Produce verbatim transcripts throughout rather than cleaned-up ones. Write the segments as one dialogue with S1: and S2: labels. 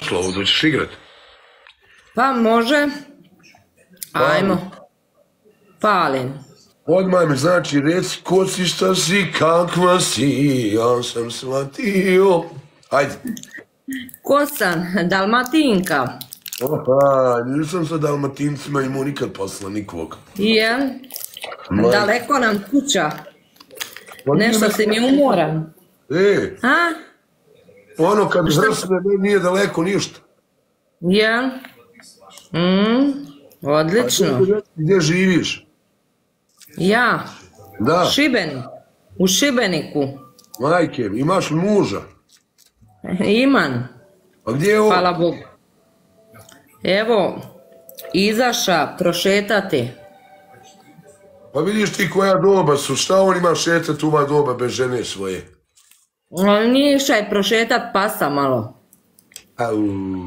S1: Slovo, da ćeš igrat?
S2: Pa može. Ajmo. Palim.
S1: Odmah mi znači reci ko si, šta si, kakva si, ja sam shvatio. Ajde.
S2: Ko sam? Dalmatinka.
S1: Aha, nisam sa Dalmatincima imao nikad posla nikog.
S2: Jel? Daleko nam kuća. Nešto si mi umoran.
S1: E,
S2: A?
S1: ono kad vrsne nije daleko ništa.
S2: Jel? Mm, odlično.
S1: Gdje živiš?
S2: Ja?
S1: Da.
S2: Šibenik. U Šibeniku.
S1: Majke, imaš li muža?
S2: Imam.
S1: A gdje je on?
S2: Hvala Bogu. Evo, izaša prošetati.
S1: Pa vidiš ti koja doba su, šta on ima šetat u ova doba bez žene svoje?
S2: Nije išaj prošetat pasa malo.
S1: Au.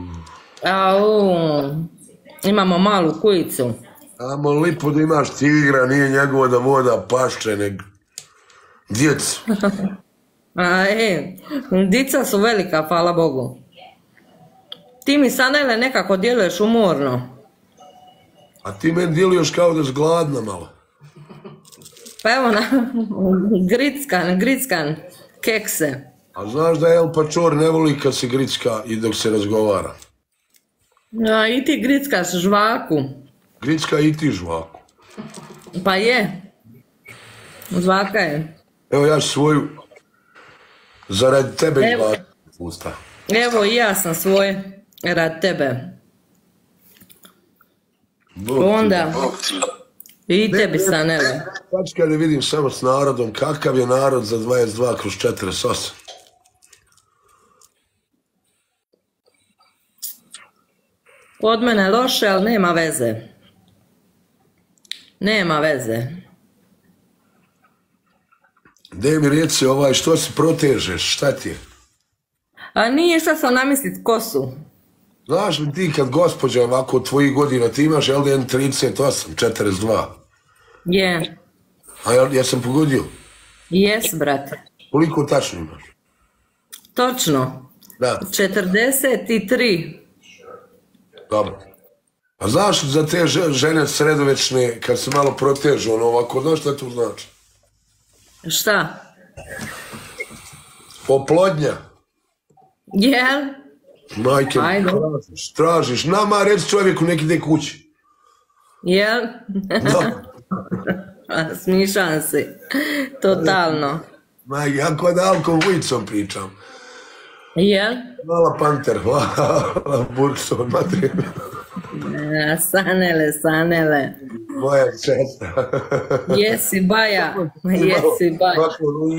S2: Au, imamo malu kujicu.
S1: Amo lipo da imaš tigra, nije njegovo da voda pašče, nego djecu.
S2: A e, dica su velika, hvala Bogu. Ti mi Sanele nekako djeluješ umorno.
S1: A ti meni djeluješ kao da si gladna malo.
S2: Pa evo na, grickan, grickan, kekse.
S1: A znaš da El Pačor ne voli kad se gricka i dok se razgovara.
S2: A i ti grickaš žvaku.
S1: Gricka i ti žvaku.
S2: Pa je. Žvaka je.
S1: Evo ja ću svoju zaradi tebe izbaciti usta.
S2: Evo i ja sam svoje rad tebe.
S1: Bog
S2: Onda
S1: ti,
S2: i tebi Sanele.
S1: Sad kada vidim samo s narodom, kakav je narod za dvadeset dva kroz četrdeset osam.
S2: Od mene loše, ali nema veze. Nema veze.
S1: Gdje mi reci ovaj, što si protežeš, šta ti je?
S2: A nije šta sam namislit kosu.
S1: Znaš li ti kad gospođa ovako od tvojih godina, ti imaš L D N trideset osam, četrdeset dva?
S2: Je.
S1: A ja, ja sam pogodio?
S2: Jes, brate.
S1: Koliko tačno imaš?
S2: Točno.
S1: Da.
S2: četrdeset tri.
S1: Dobro. A znaš za te žene sredovečne, kad se malo protežu, ono ovako, znaš šta to znači?
S2: Šta?
S1: Oplodnja.
S2: Jel?
S1: Majke, tražiš, tražiš. Nama reći čovjeku neki ide kući.
S2: Jel?
S1: Da.
S2: Smišam se. Totalno.
S1: Majke, ja kod Alkom Vujicom pričam.
S2: Jel?
S1: Hvala Panter, hvala Burkson, matri.
S2: Sanele, Sanele.
S1: Moja česta.
S2: Jesi baja, jesi baja.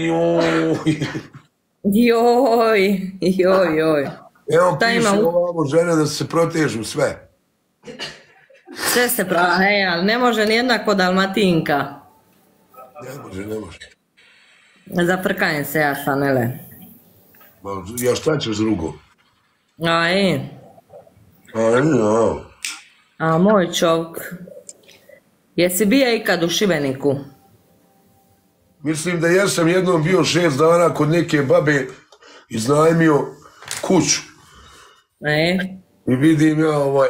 S2: Joj, joj, joj.
S1: Evo piše ovamo žene da se protežu sve.
S2: Sve se prava, hej, ali ne može nijedna kod Dalmatinka.
S1: Ne može, ne može.
S2: Zafrkajem se ja, Sanele.
S1: Ja šta ćeš drugo?
S2: A i?
S1: A i, ja.
S2: A moj čovk. Jesi bija ikad u Šibeniku?
S1: Mislim da jesam jednom bio šest dana kod neke babe, iznajmio kuću.
S2: E?
S1: I vidim ja ovaj,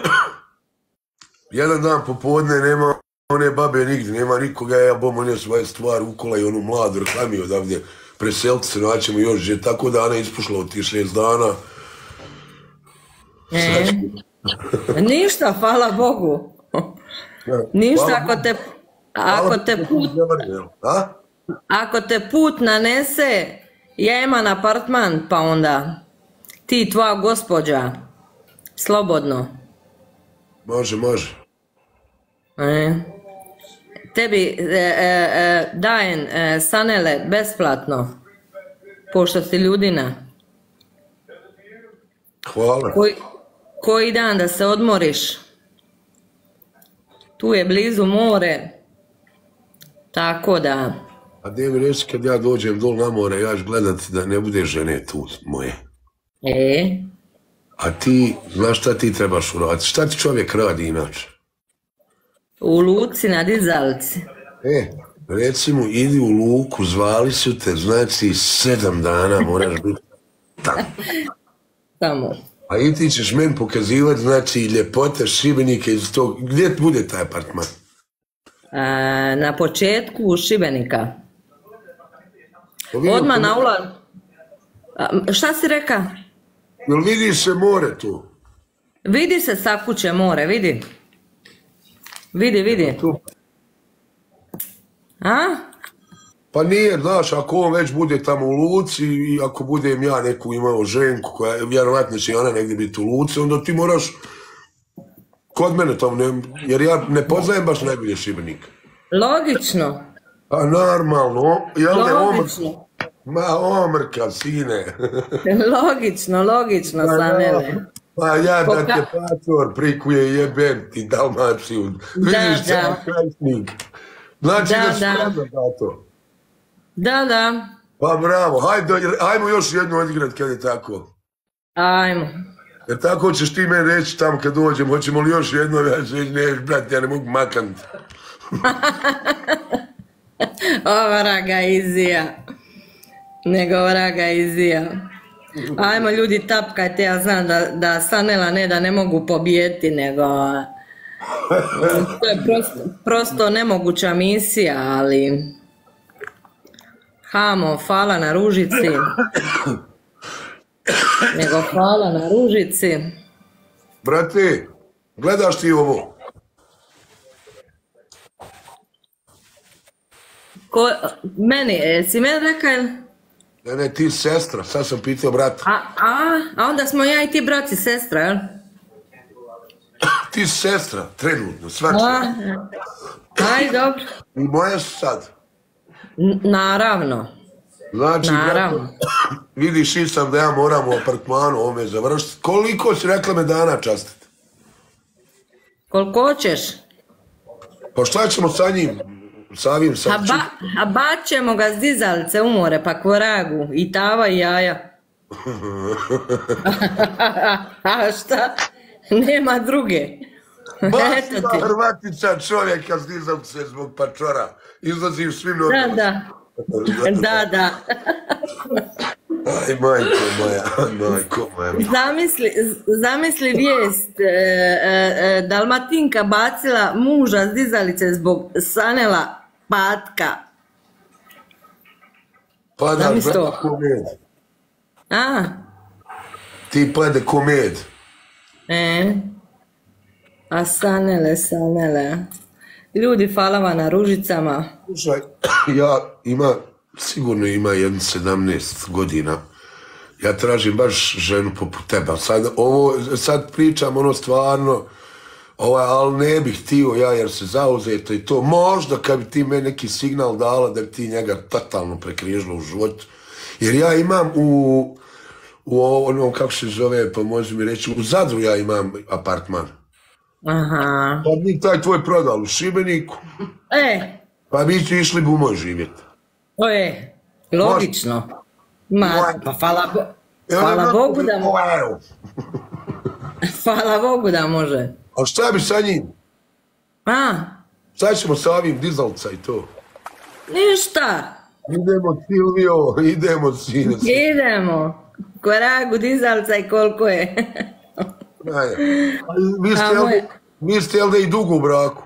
S1: jedan dan popodne nema one babe nigdje, nema nikoga, ja bom one svoje stvari ukola i onu mladu reklamiju odavdje, preseliti se, naćemo još že, tako da ona ispušla od tih šest dana.
S2: E? Ništa, hvala Bogu. Ništa, ako te, ako te put, ako te put nanese, ja imam apartman, pa onda ti, tvoja gospođa, slobodno.
S1: Može, može.
S2: E? Tebi e, e, dajem e, Sanele besplatno, pošto si ljudina.
S1: Hvala.
S2: Koji, koji dan da se odmoriš. Tu je blizu more, tako da...
S1: A gdje mi reći kad ja dođem dol na more, ja ću gledati da ne bude žene tu moje.
S2: E?
S1: A ti, znaš šta ti trebaš uraditi? Šta ti čovjek radi inače?
S2: U luci na dizalici.
S1: E, reci mu, idi u luku, zvali su te, znači sedam dana moraš biti tamo.
S2: Tamo.
S1: A i ti ćeš meni pokazivati, znači, ljepote Šibenika iz tog, gdje bude taj apartman?
S2: A, na početku Šibenika. Odmah na ulaz. Šta si reka?
S1: Jel vidi se more tu?
S2: Vidi se sa kuće more, vidi. Vidi, vidi. A?
S1: Pa nije, znaš, ako on već bude tamo u Luci i ako budem ja neku imao ženku koja vjerovatno će ona negdje biti u Luci, onda ti moraš kod mene tamo, ne, jer ja ne poznajem baš najbolje Šibenika.
S2: Logično.
S1: A normalno, jel ne
S2: Logično.
S1: Ma omrka, sine.
S2: Logično, logično, Sanele.
S1: Pa ja da te pator prikuje jebem ti Dalmaciju. Vidiš sam krajsnik. Znači da spremno za to.
S2: Da, da.
S1: Pa bravo, hajde, hajmo još jednu odigrat kad je tako.
S2: Ajmo.
S1: Jer tako ćeš ti meni reći tamo kad dođem, hoćemo li još jedno, ja ću reći, ne, brate, ja ne mogu makant.
S2: Ova raga izija. Nego vraga izija. Ajmo ljudi, tapkajte, ja znam da, da Sanela ne da ne mogu pobijeti, nego to je prosto, prosto nemoguća misija, ali hamo, hvala na ružici. Nego hvala na ružici.
S1: Brate, gledaš ti ovo?
S2: Ko, meni, si meni rekao?
S1: Ne, ne, ti sestra, sad sam pitao brata.
S2: A, a, a onda smo ja i ti brat i sestra, jel?
S1: Ti sestra, trenutno, svačka.
S2: Aj, dobro.
S1: I moja su sad.
S2: N naravno.
S1: Znači,
S2: naravno.
S1: Brate, vidiš i sam da ja moram u apartmanu ovome završiti. Koliko si rekla me dana častiti?
S2: Koliko ćeš?
S1: Pa šta ćemo sa njim? Savim sam.
S2: A, ba, a baćemo ga s dizalice u more, pa kvoragu, i tava i jaja. A šta? Nema druge.
S1: Baš ima Hrvatica čovjeka s dizalice zbog pačora. Izlazi u svim normalno.
S2: Da, da. Da, da.
S1: Aj, majko moja, majko moja.
S2: Zamisli, zamisli vijest, e, e, Dalmatinka bacila muža s dizalice zbog Sanela patka.
S1: Pada, brate, ko med.
S2: A?
S1: Ti pade ko med.
S2: E? A Sanele, Sanele. Ljudi, hvala vam na ružicama.
S1: Slušaj, ja ima, sigurno ima jedno sedamnaest godina. Ja tražim baš ženu poput teba. Sad, ovo, sad pričam ono stvarno, ovaj, ali ne bih htio ja jer se zauzeta i to. Možda kad bi ti meni neki signal dala da bi ti njega totalno prekrižila u životu. Jer ja imam u, u onom, kako se zove, pa može mi reći, u Zadru ja imam apartman.
S2: Aha.
S1: Pa mi taj tvoj prodal u Šibeniku.
S2: E.
S1: Pa mi ću išli bu moj živjeti.
S2: O je, logično. Ma, pa hvala, bo, hvala Bogu da može. Hvala Bogu da može.
S1: A šta bi sa njim?
S2: A?
S1: Šta ćemo sa ovim dizalca i to?
S2: Ništa.
S1: Idemo, Silvio, idemo, sine.
S2: Idemo. Koragu dizalca i koliko je.
S1: Vi ste, jel da i dugo u braku?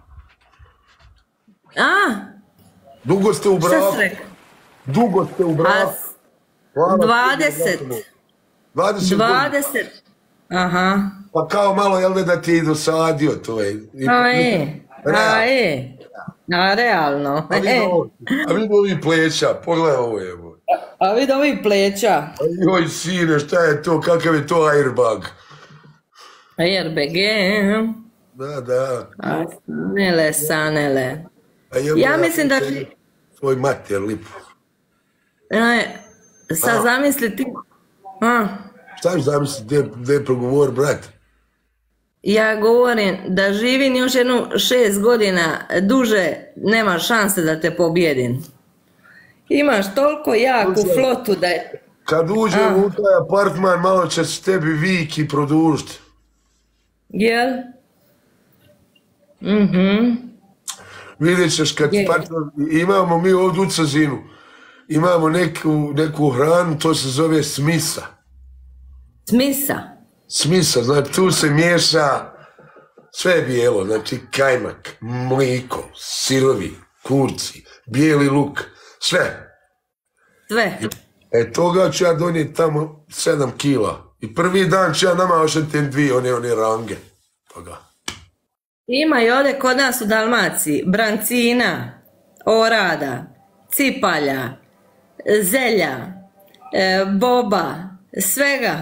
S2: A?
S1: Dugo ste u braku?
S2: Šta si rekao?
S1: Dugo ste u braku.
S2: Dvadeset.
S1: Dvadeset.
S2: Dvadeset. Aha.
S1: Pa kao malo, jel da ti je dosadio to je?
S2: A je, a je. A realno.
S1: A vidi ovi pleća, pogledaj ovo je.
S2: A vidi ovi pleća.
S1: Joj sine, šta je to, kakav je to airbag?
S2: Airbag,
S1: da, da.
S2: Sanele, Sanele. Ja mislim da ti...
S1: Svoj mater lipu.
S2: Sad zamisli ti...
S1: Šta mi zamisli, gdje je progovor, brat?
S2: Ja govorim da živim još jednu šest godina duže, nema šanse da te pobjedim. Imaš toliko jaku flotu da je...
S1: Kad uđem u taj apartman, malo će se tebi viki produžiti.
S2: Jel? Mhm.
S1: Vidjet ćeš kad imamo mi ovdje u Cazinu, imamo neku, neku hranu, to se zove smisa.
S2: Smisa?
S1: Smisao, znači tu se miješa sve je bijelo, znači kajmak, mliko, sirovi, kurci, bijeli luk, sve.
S2: Sve.
S1: E toga ću ja donijeti tamo sedam kila. I prvi dan ću ja nama ošeti dvije, one, one range. Toga.
S2: Ima i ovdje kod nas u Dalmaciji brancina, orada, cipalja, zelja, e, boba, svega.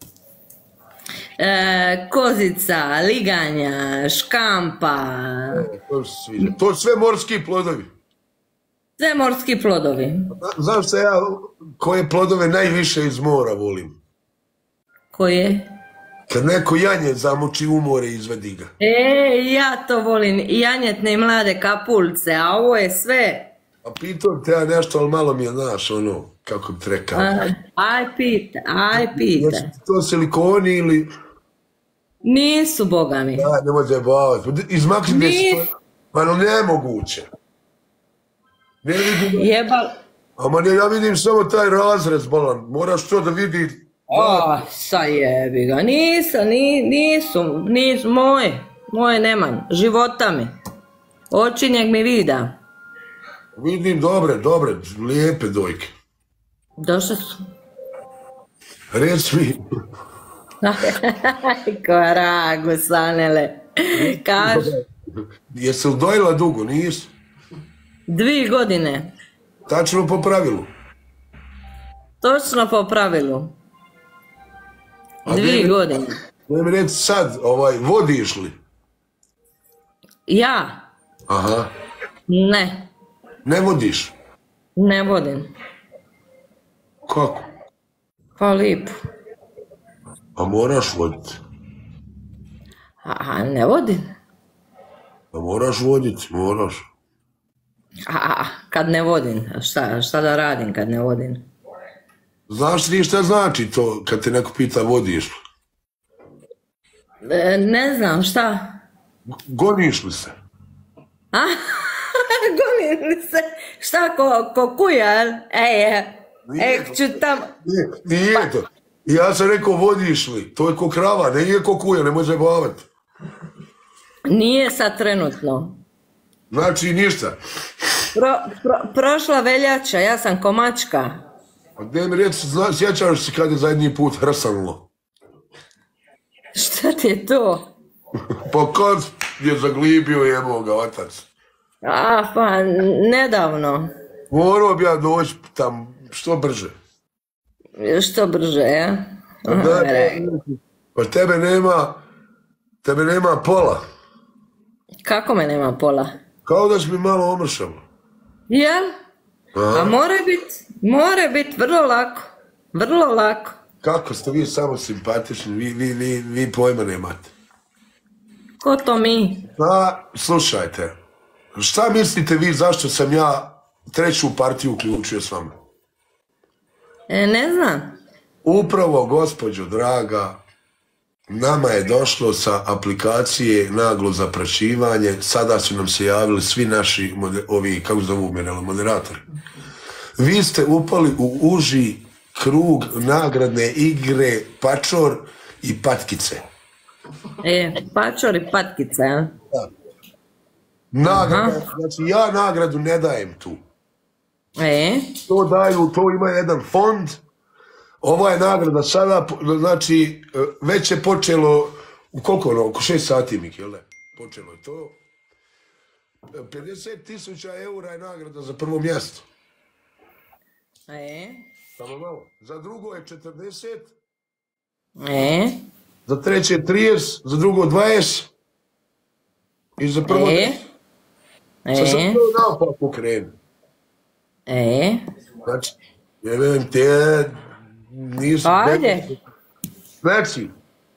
S2: E, kozica, liganja, škampa.
S1: To, to sve morski plodovi.
S2: Sve morski plodovi.
S1: Znaš se ja koje plodove najviše iz mora volim?
S2: Koje?
S1: Kad neko janje zamoči u more i izvedi ga.
S2: E, ja to volim, janjetne i mlade kapulce, a ovo je sve.
S1: A pitao te ja nešto, ali malo mi je, znaš, ono, kako treka.
S2: Aj pita, aj pita.
S1: Jesu to silikoni ili...
S2: Nisu, boga mi.
S1: Da, ne može bavati. Izmakni gdje se to... Ma no, nemoguće. Ne vidim...
S2: Jebal...
S1: Ama ne, ja vidim samo taj razrez, bolan. Moraš to da vidi...
S2: O, sa jebi ga. Nisu, nisu, nisu, moje. Moje nemanj, života mi. Oči njeg mi vida.
S1: Vidim, dobre, dobre, lijepe dojke.
S2: Došle su.
S1: Reci mi.
S2: Koragu, Sanele. Kaži.
S1: Jesi li dojela dugo, nisi?
S2: Dvi godine.
S1: Tačno po pravilu?
S2: Točno po pravilu. Dvi godine.
S1: Ne mi reći sad, ovaj, vodiš li?
S2: Ja?
S1: Aha.
S2: Ne.
S1: Ne vodiš?
S2: Ne vodim.
S1: Kako?
S2: Pa lipo.
S1: A moraš voditi.
S2: A ne vodim.
S1: A moraš voditi, moraš.
S2: A kad ne vodim, šta, šta da radim kad ne vodim?
S1: Znaš ti šta znači to kad te neko pita vodiš li?
S2: E, ne znam, šta?
S1: Goniš li se?
S2: A? Gonim li se? Šta, ko, ko kuja, jel? Ej, ej, ću tam...
S1: Nije, nije to. Ja sam rekao vodiš li, to je ko krava, ne je ko kuja, ne može bavati.
S2: Nije sad trenutno.
S1: Znači ništa.
S2: Pro, pro, prošla veljača, ja sam komačka.
S1: A gdje mi reći, znaš, sjećaš se kad je zadnji put hrsanulo?
S2: Šta ti je to?
S1: Pa kad je zaglibio jebo ga otac?
S2: A, pa, nedavno.
S1: Morao bi ja doći tam što brže.
S2: Što brže, ja?
S1: Da, pa tebe nema, tebe nema pola.
S2: Kako me nema pola?
S1: Kao da si mi malo omršalo.
S2: Jel? A mora biti, mora biti vrlo lako, vrlo lako.
S1: Kako ste vi samo simpatični, vi, vi, vi, vi pojma nemate.
S2: Ko to mi?
S1: Pa, slušajte, šta mislite vi zašto sam ja treću partiju uključio s vama?
S2: E, ne znam.
S1: Upravo, gospođo draga, nama je došlo sa aplikacije naglo zaprašivanje, sada su nam se javili svi naši, ovi, kako zovu mene, moderatori. Vi ste upali u uži krug nagradne igre Pačor i Patkice.
S2: E, Pačor i Patkice, a?
S1: Da. Nagrada, znači ja nagradu ne dajem tu.
S2: E?
S1: To daju, to ima jedan fond. Ova je nagrada sada, znači, već je počelo, u koliko ono, oko šest sati, Miki, jel da? Počelo je to. pedeset tisuća eura je nagrada za prvo mjesto.
S2: E?
S1: Samo malo. Za drugo je četrdeset.
S2: E?
S1: Za treće trideset, za drugo dvadeset. I za prvo...
S2: E? E?
S1: Sad sam to naopak pokrenu.
S2: E?
S1: Znači, ne vem te... Nisu...
S2: Ajde.
S1: Znači,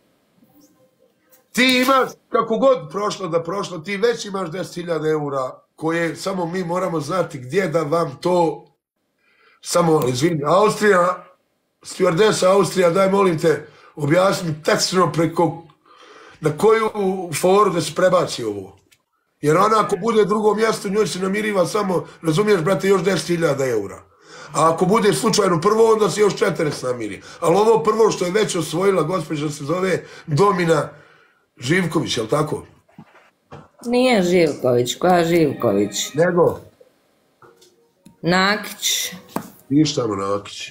S1: ti imaš, kako god prošlo da prošlo, ti već imaš deset hiljada eura koje samo mi moramo znati gdje da vam to... Samo, izvini, Austrija, stewardesa Austrija, daj molim te, objasni tačno preko, na koju foru da se prebaci ovo. Jer ona ako bude drugo mjesto, njoj se namiriva samo, razumiješ, brate, još deset hiljada eura. A ako bude slučajno prvo, onda se još četrnaest namiri. Ali ovo prvo što je već osvojila gospođa se zove Domina Živković, je li tako?
S2: Nije Živković, koja Živković?
S1: Nego?
S2: Nakić.
S1: Pištamo Nakić.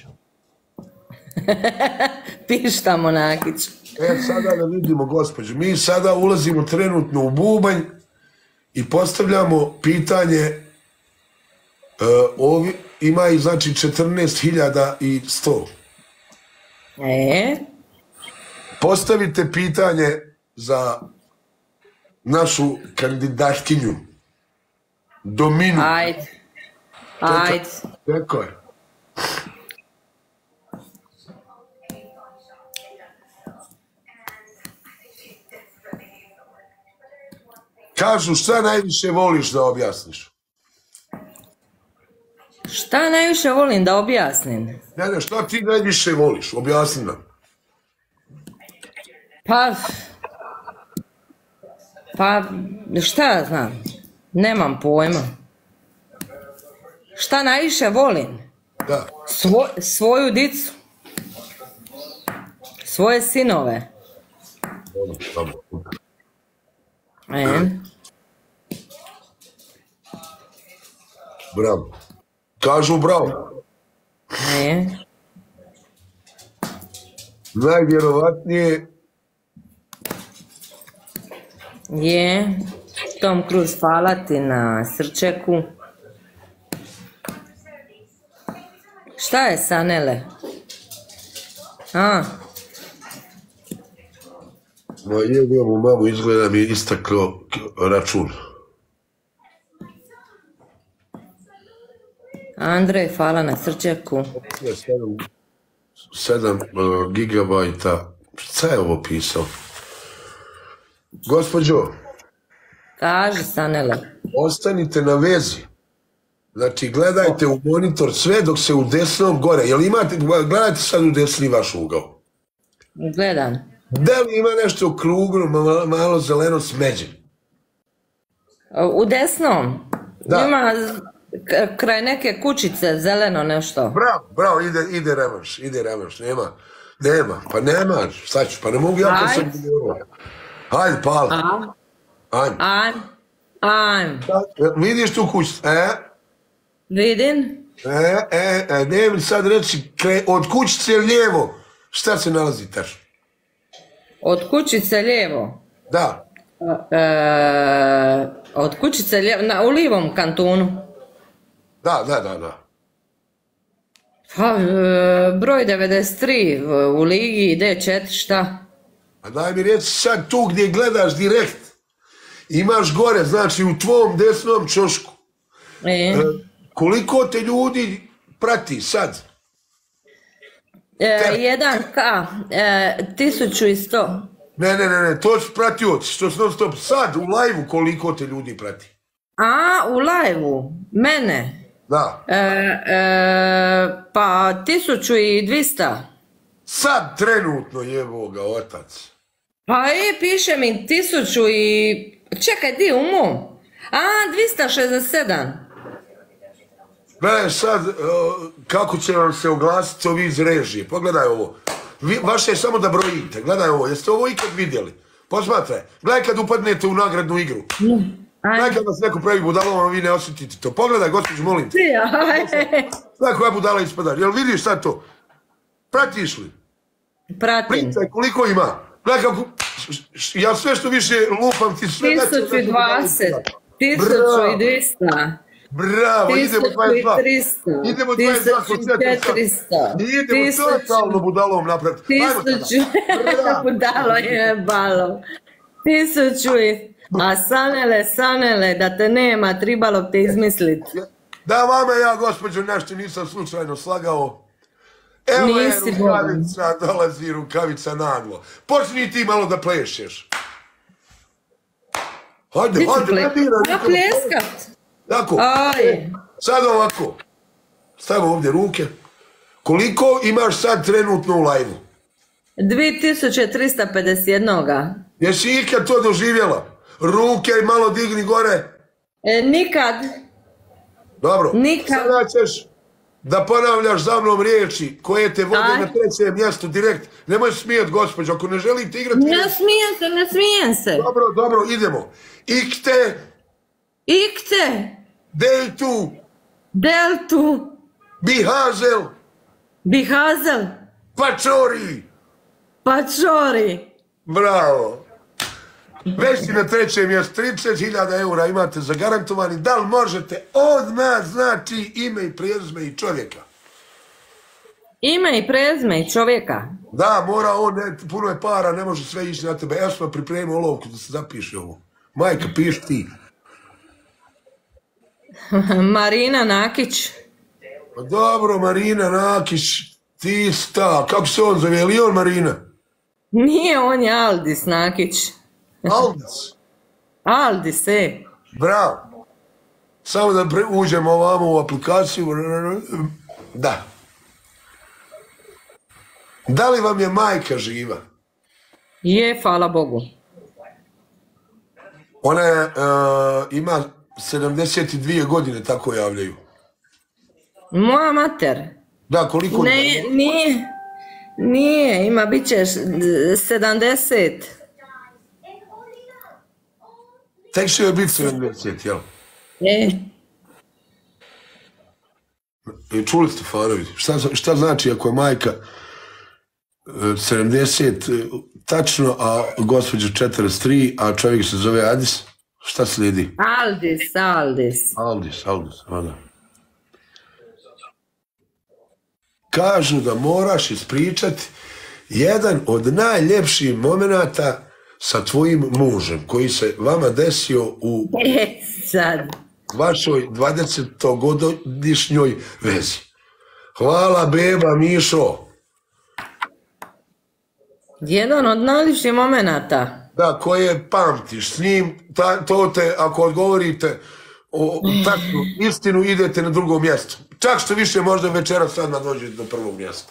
S2: Pištamo Nakić.
S1: E, sada da vidimo, gospođo, mi sada ulazimo trenutno u bubanj i postavljamo pitanje, uh, ovi, ima i znači četrnaest hiljada i sto.
S2: E?
S1: Postavite pitanje za našu kandidatkinju. Dominu.
S2: Ajde. Ajde.
S1: Tako je. Kažu šta najviše voliš da objasniš?
S2: Šta najviše volim da objasnim?
S1: Ne, ne, šta ti najviše voliš? Objasni nam.
S2: Pa... Pa, šta ja znam? Nemam pojma. Šta najviše volim?
S1: Da.
S2: Svo, svoju dicu. Svoje sinove. E?
S1: Bravo. Kažu bravo.
S2: E?
S1: Najvjerovatnije
S2: je Tom Cruise, hvala ti na srčeku. Šta je Sanele? A?
S1: Ma jebimo mamu, izgleda mi istaklo račun.
S2: Andrej, hvala na srčeku.
S1: sedam gigabajta. Šta je ovo pisao? Gospođo.
S2: Kaži, Sanele.
S1: Ostanite na vezi. Znači, gledajte u monitor sve dok se u desnom gore. Jel imate, gledajte sad u desni vaš ugao.
S2: Gledam.
S1: Da li ima nešto okrugno, malo, malo zeleno smeđe?
S2: U desnom?
S1: Da.
S2: Ima kraj neke kućice zeleno nešto.
S1: Bravo, bravo, ide, ide revanš, ide revanš, nema, nema, pa nema, šta ću, pa ne mogu ja to sam govorila. Hajde, pala. Ajme.
S2: Ajme. Ajme.
S1: Vidiš tu kućicu, e?
S2: Vidim.
S1: E, e, e, ne mi sad reći, od kućice lijevo, šta se nalazi taš?
S2: Od kućice lijevo?
S1: Da.
S2: E, od kućice lijevo, na, u lijevom kantonu?
S1: Da, da, da, da.
S2: Pa, e, broj devedeset tri u ligi, D četiri, šta?
S1: A daj mi reći sad tu gdje gledaš direkt, imaš gore, znači u tvom desnom čošku.
S2: E?
S1: E, koliko te ljudi prati sad?
S2: E, jedan ka, e, tisuću i sto.
S1: Ne, ne, ne, ne, to su pratioci, što su non stop. Sad, u live-u koliko te ljudi prati?
S2: A, u live-u? Mene?
S1: Da.
S2: E, e, pa, tisuću i dvista.
S1: Sad, trenutno, jevo ga, otac.
S2: Pa, i piše mi tisuću i... Čekaj, di u mom? A, dvista šezdeset sedam.
S1: Gledaj sad, kako će vam se oglasiti ovi iz režije. Pogledaj ovo. Vi, vaše je samo da brojite. Gledaj ovo. Jeste ovo ikad vidjeli? Posmatraj. Gledaj kad upadnete u nagradnu igru. Gledaj kad vas neko pravi budalom, a vi ne osjetite to. Pogledaj, gospođu, molim te. Gledaj koja budala ispada. Jel vidiš sad to? Pratiš li?
S2: Pratim.
S1: Princaj, koliko ima? Gledaj kako... Ja sve što više lupam ti sve...
S2: tisuću i dvadeset. tisuću i dvista.
S1: Bravo, idemo dvadeset dva. Idemo dvadeset dva.
S2: tisuću i četiristo.
S1: Idemo totalno budalom napraviti.
S2: Tisuću. Budalo je balo. Tisuću i... A Sanele, Sanele, da te nema, tribalo te izmisliti.
S1: Da, vama ja, gospođo, nešto nisam slučajno slagao. Evo je rukavica, dolazi rukavica naglo. Počni ti malo da plešeš. Hajde, hajde, ne diraj.
S2: Da pljeskat.
S1: Tako.
S2: Aj.
S1: Sad ovako. Stavimo ovdje ruke. Koliko imaš sad trenutno u live-u?
S2: dvije tisuće trista pedeset jedan.
S1: Jesi ikad to doživjela? Ruke malo digni gore.
S2: E, nikad.
S1: Dobro.
S2: Nikad.
S1: Sada ćeš da ponavljaš za mnom riječi koje te vode
S2: Aj.
S1: na trećem mjestu direkt. Nemoj smijeti, gospođo, ako ne želite igrati...
S2: Ne smijem se, ne smijem se.
S1: Dobro, dobro, idemo. Ikte,
S2: Ikte,
S1: deltu,
S2: deltu,
S1: bihazel,
S2: bihazel,
S1: pačori.
S2: pačori.
S1: Bravo. Već si na trećem mjestu, trideset hiljada eura imate zagarantovani. Da li možete odmah znači ime i prezime i čovjeka?
S2: Ime i prezime i čovjeka.
S1: Da, mora on, ne, puno je para, ne može sve ići na tebe. Ja sam pripremio olovku da se zapiše ovo. Majka, piši ti.
S2: Marina Nakić.
S1: Pa dobro, Marina Nakić, ti sta. Kako se on zove? Je li on Marina?
S2: Nije, on je Aldis Nakić.
S1: Aldis.
S2: Aldis, e.
S1: Bravo. Samo da pre- uđemo ovamo u aplikaciju. Da. Da li vam je majka živa?
S2: Je, hvala Bogu.
S1: Ona je, e, ima sedamdeset dvije godine, tako javljaju.
S2: Moja mater.
S1: Da, koliko...
S2: Ne, nije. Nije, ima bit će sedamdeset.
S1: Tek će joj biti sedamdeset, jel?
S2: E.
S1: E, čuli ste, Fanović, šta, šta znači ako je majka e, sedamdeset e, tačno, a gospođa četrdeset tri, a čovjek se zove Adis? Šta slijedi?
S2: Aldis, Aldis.
S1: Aldis, Aldis, da. Kažu da moraš ispričati jedan od najljepših momenata sa tvojim mužem koji se vama desio u
S2: E, sad.
S1: vašoj dvadesetogodišnjoj vezi. Hvala, beba, Mišo.
S2: Jedan od najljepših momenata.
S1: Da, koje pamtiš s njim, ta, to te, ako odgovorite o takvu istinu, idete na drugo mjesto. Čak što više možda večeras sad dođete do prvog mjesta.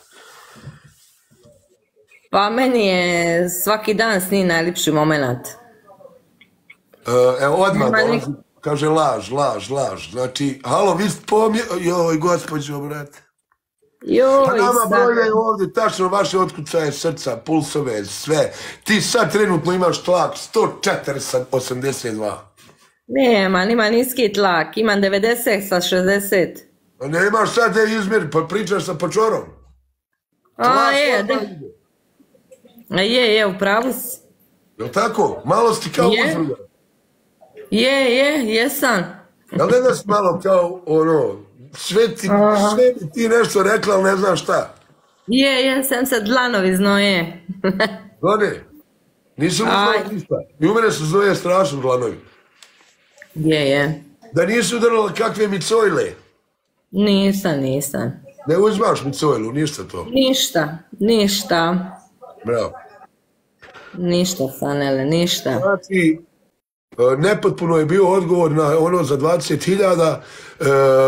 S2: Pa meni je svaki dan s njim najljepši moment.
S1: E, evo, odmah
S2: Nema
S1: dolazi, kaže laž, laž, laž. Znači, halo, vi ste pomje... Joj, gospođo, brate.
S2: Joj,
S1: Pa nama
S2: sad.
S1: brojaju ovdje tačno vaše otkucaje srca, pulsove, sve. Ti sad trenutno imaš tlak sto četiri sa osamdeset dva.
S2: Nema, nima niski tlak, imam devedeset sa šezdeset.
S1: A ne imaš sad te izmjeri, pa pričaš sa pačorom.
S2: A je, da. A je, je, u pravu si.
S1: Jel' tako? Malo si kao
S2: Je.
S1: uzruga.
S2: Je, je, jesam.
S1: Jel' ne da si malo kao, ono, sve ti,
S2: Aha.
S1: sve bi ti nešto rekla, ali ne znam šta.
S2: Je, je, sam se dlanovi znoje.
S1: Done, nisu mu
S2: Aj.
S1: znali ništa. I u mene su znoje strašno dlanovi.
S2: Je, je.
S1: Da nisu udarala kakve mi cojle.
S2: Nisam, nisam.
S1: Ne uzmaš mi cojlu, ništa to.
S2: Ništa, ništa.
S1: Bravo.
S2: Ništa, Sanele, ništa.
S1: Znači, e, nepotpuno je bio odgovor na ono za dvadeset hiljada. E,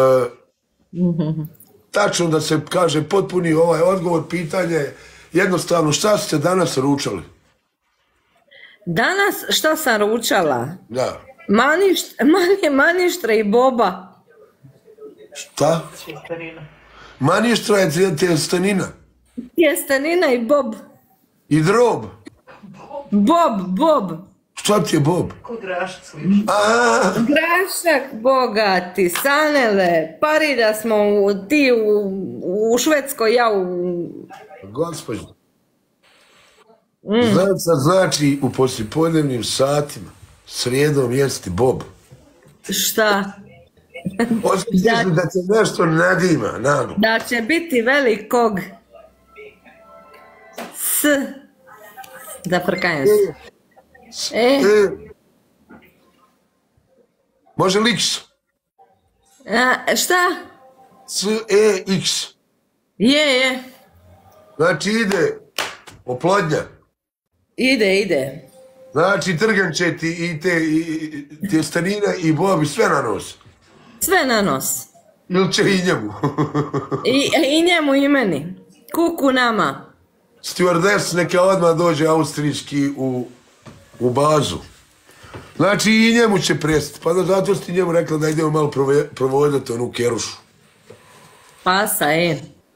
S1: tačno da se kaže potpuni ovaj odgovor, pitanje jednostavno šta ste danas ručali?
S2: Danas šta sam ručala?
S1: Da.
S2: Maništ, manje, maništra i boba.
S1: Šta? Maništra je tjestenina.
S2: Tjestenina i bob.
S1: I drob.
S2: Bob, bob.
S1: Šta ti je bob?
S3: Kod grašicu.
S1: A,
S2: Grašak bogati, Sanele, pari da smo u, ti u, u Švedskoj, ja u...
S1: gospođo. Znači, znači u poslijepodnevnim satima srijedom jesti bob.
S2: Šta?
S1: Osjećaš li da se nešto nadima, naglo?
S2: Da će biti velikog S. Da frkajem se. E,
S1: E, može li X?
S2: a, šta?
S1: S, E, X.
S2: Je, je.
S1: Znači ide oplodnja.
S2: Ide, ide.
S1: Znači trgan će ti i te i, i, tjestenina i bobi sve na nos.
S2: Sve na nos.
S1: Ili će i njemu.
S2: I, i njemu i meni. Kuku nama.
S1: Stewardess neka odmah dođe austrijski u, u bazu. Znači i njemu će prestati. Pa da zato si ti njemu rekla da idemo malo prove, provodati onu kerušu.
S2: Pasa, e.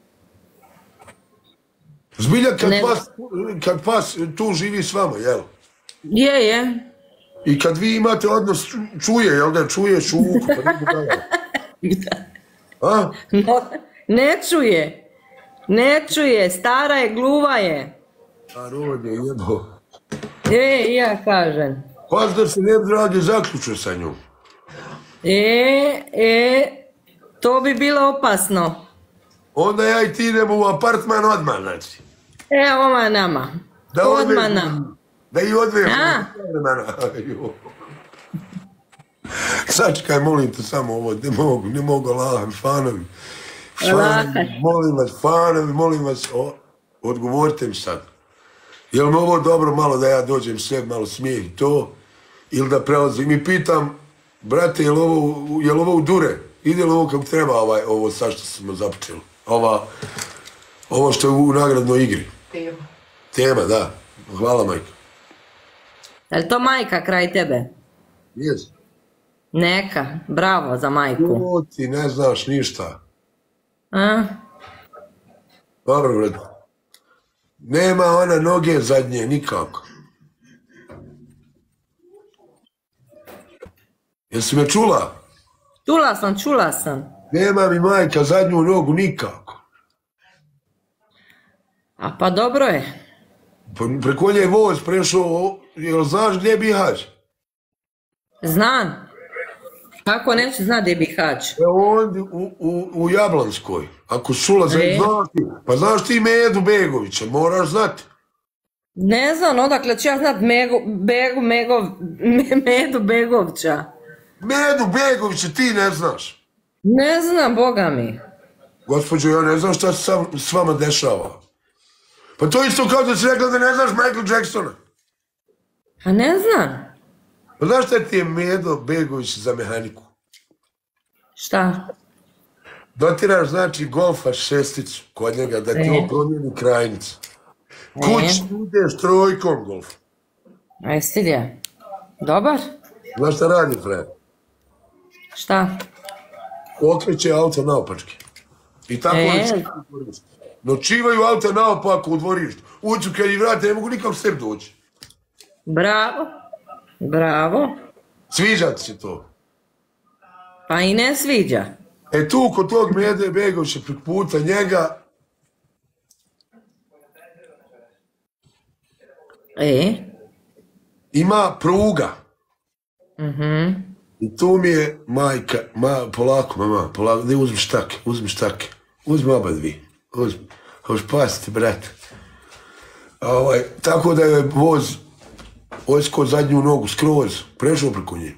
S1: Zbilja kad,
S2: Ne-
S1: pas, kad pas tu živi s vama, jel?
S2: Je, je.
S1: I kad vi imate odnos, čuje, jel da čuje šuku, pa nije gledala. A?
S2: No, ne čuje. Ne čuje, stara je, gluva je.
S1: A rod je jebo.
S2: E, ja kažem.
S1: Pas da se ne bi radi zaključio sa njom.
S2: E, e, to bi bilo opasno.
S1: Onda ja i ti idemo u apartman odmah, znači.
S2: E, oma nama.
S1: Da
S2: Odmah
S1: odvežemo-
S2: nam.
S1: Da i odvežemo.
S2: A?
S1: Sačekaj, molim te samo ovo, ne mogu, ne mogu, Allah, fanovi. Fanovi,
S2: Lakaš.
S1: molim vas, fanovi, molim vas, o, odgovorite mi sad. Jel mi ovo dobro malo da ja dođem sve, malo smijeh i to, ili da prelazim i pitam, brate, jel ovo, jel ovo u dure? Ide li ovo kako treba, ovaj, ovo sad što smo započeli? Ova, ovo što je u nagradnoj igri.
S3: Tema.
S1: Tema, da. Hvala, majka.
S2: Je li to majka kraj tebe?
S1: Jes.
S2: Neka, bravo za majku.
S1: O, ti ne znaš ništa.
S2: A?
S1: Dobro, brate. Nema ona noge zadnje, nikako. Jesi me čula?
S2: Čula sam, čula sam.
S1: Nema mi majka zadnju nogu nikako.
S2: A pa dobro je.
S1: Pa preko nje je voz prešao, jel znaš gdje je Bihać?
S2: Znam. Kako neću znati gdje bi Hać?
S1: E ovdje u, u, u Jablanskoj. Ako čula, za,
S2: E?
S1: znaš ti, pa znaš ti Medu Begovića, moraš znati.
S2: Ne znam, odakle ću ja znat Megu, Begu, Megov, Me- Medu Begovća.
S1: Medu Begovića ti ne znaš.
S2: Ne znam, boga mi.
S1: Gospođo, ja ne znam šta se sa, s vama dešava. Pa to isto kao da si rekla da ne znaš Michael Jacksona.
S2: A ne znam.
S1: Pa znaš šta ti je Medo Begović za mehaniku?
S2: Šta?
S1: Dotiraš, znači, golfa šesticu kod njega, da ti
S2: E.
S1: on promijeni krajnicu. Kući ideš trojkom golfa.
S2: A jesi gdje? Dobar?
S1: Znaš šta radi, Fred?
S2: Šta?
S1: Okreće auto naopačke. I tako
S2: E.
S1: oni svi u dvorištu. Noćivaju auto naopako u dvorištu. Uđu kad ih vrate, ne mogu nikako sebi doći.
S2: Bravo. Bravo.
S1: Sviđa ti se to.
S2: Pa i ne sviđa.
S1: E tu, kod tog Mede Begovića, prek puta njega,
S2: E?
S1: ima pruga.
S2: Mhm.
S1: I tu mi je majka, ma, polako, mama, polako, ne uzmi štake, uzmi štake, uzmi oba dvi, uzmi, hoš pasti, brate. Ovaj, tako da je voz osko zadnju nogu skroz, prešao preko nje.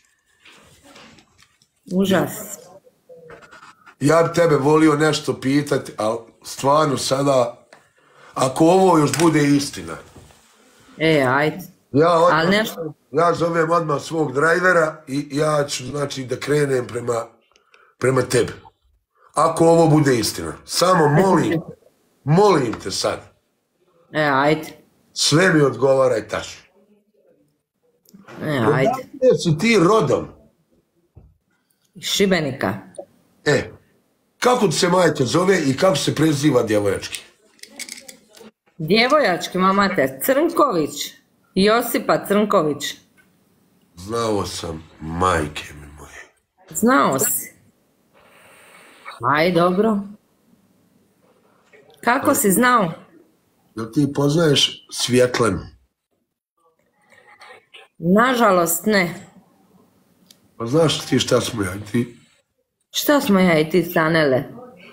S2: Užas.
S1: Ja bi tebe volio nešto pitati, ali stvarno sada, ako ovo još bude istina,
S2: E, ajde.
S1: ja, odmah,
S2: Ali nešto-
S1: ja zovem odmah svog drajvera i ja ću, znači, da krenem prema, prema tebi. Ako ovo bude istina. Samo molim, molim te sad,
S2: E, ajde.
S1: sve mi odgovaraj tačno.
S2: E, ajde.
S1: Odakle si ti rodom?
S2: Iz Šibenika.
S1: E, kako ti se majka zove i kako se preziva djevojački?
S2: Djevojački, mamate, Crnković. Josipa Crnković.
S1: Znao sam, majke mi moje.
S2: Znao si. Aj, dobro. Kako si znao?
S1: Jel ti poznaješ Svjetlanu?
S2: Nažalost, ne.
S1: Pa znaš ti šta smo ja i ti?
S2: Šta smo ja i ti stanele?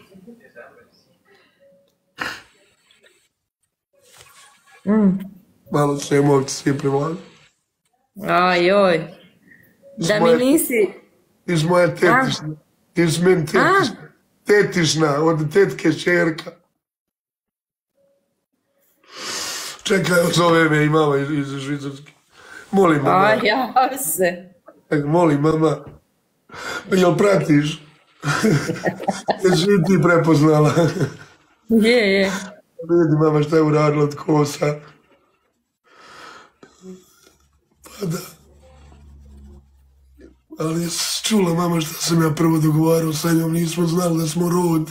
S2: Mm.
S1: Malo se emoći svi privlazi.
S2: Aj, joj. Da mi nisi...
S1: Iz moje tetišne. Iz meni tetišne. Tetišna, od tetke čerka. Čekaj, zove me i mama iz, iz Švicarske. Molim, mama.
S2: Aj, javi se.
S1: Molim, mama. Jel pratiš? Jesi li ti prepoznala?
S2: Je, je.
S1: Vidi, mama, šta je uradila od kosa. Pa da. Ali čula mama šta sam ja prvo dogovarao sa njom, nismo znali da smo rod.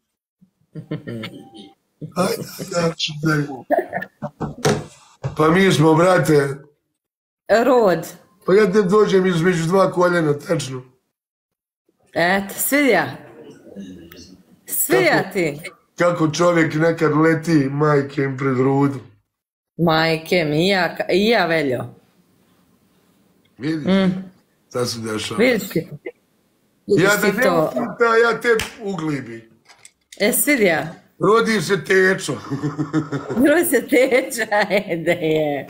S1: Ajde, ja ću da... Pa mi smo, brate...
S2: Rod.
S1: Pa ja te dođem između dva koljena, tačno.
S2: Eto, svidja. Svidja ti.
S1: Kako čovjek nekad leti majke im pred rudu.
S2: Majke mi, i ja, i ja Veljo.
S1: Vidiš?
S2: Mm.
S1: Šta se dešava?
S2: Vidiš ti. Vidiš
S1: Ja da
S2: ti
S1: ne
S2: to.
S1: mogu da ja te uglibi.
S2: E, svidja.
S1: Rodi se tečo.
S2: Rodi se teča, ede je.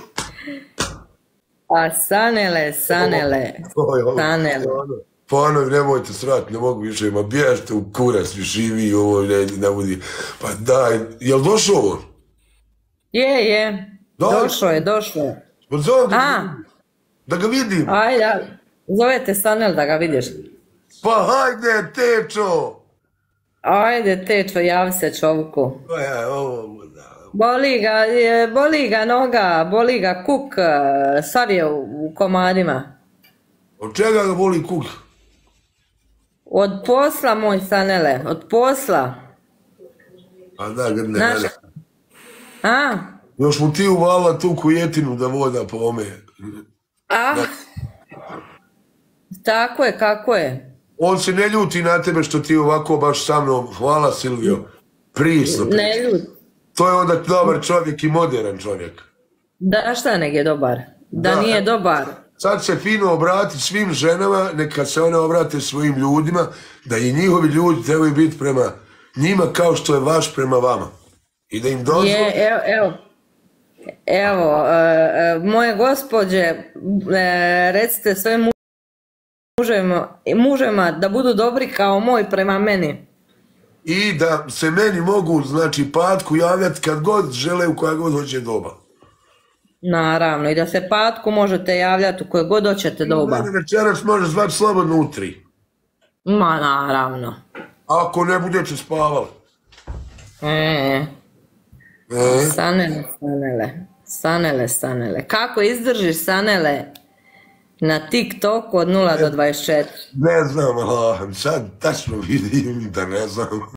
S2: A sanele, sanele, sanele.
S1: Pa ono, nemojte srati, ne mogu više, ma bježte u kurac, mi živi ovo, ne, ne budi. Pa daj, jel došao ovo?
S2: Je, je. Došlo je, došlo je.
S1: Pa zovem da,
S2: A.
S1: da ga vidim.
S2: Ajde, zovete Sanel da ga vidiš.
S1: Pa hajde, tečo.
S2: Ajde, tečo, javi se čovku.
S1: Pa ja, ovo, da.
S2: Boli ga, je, boli ga noga, boli ga kuk, sav je u, u komadima.
S1: Od čega ga boli kuk?
S2: Od posla, moj Sanele, od posla.
S1: A da, ga ne,
S2: Znaš,
S1: ne.
S2: a?
S1: Još mu ti uvala tu kujetinu da voda po ome.
S2: A? Tako je, kako je.
S1: On se ne ljuti na tebe što ti ovako baš sa mnom, hvala Silvio, prisno.
S2: Ne ljud.
S1: To je onda dobar čovjek i modern čovjek.
S2: Da šta nek je dobar? Da,
S1: Da.
S2: nije dobar.
S1: Sad se fino obrati svim ženama, neka se one obrate svojim ljudima, da i njihovi ljudi trebaju biti prema njima kao što je vaš prema vama. I da im dozvoli...
S2: Je, evo, evo. Evo, e, e, moje gospođe, e, recite svojim muževima, muževima da budu dobri kao moj prema meni.
S1: I da se meni mogu, znači, Patku javljati kad god žele, u koja god hoće doba.
S2: Naravno, i da se Patku možete javljati u koje god hoćete doba.
S1: Mene večeras može zvati slobodno u tri.
S2: Ma, naravno.
S1: Ako ne budete spavali.
S2: E,
S1: E?
S2: Sanele, Sanele, Sanele, Sanele. Kako izdržiš, Sanele, na TikToku od nula do dvadeset četiri?
S1: Ne znam, ali sad tačno vidim da ne znam.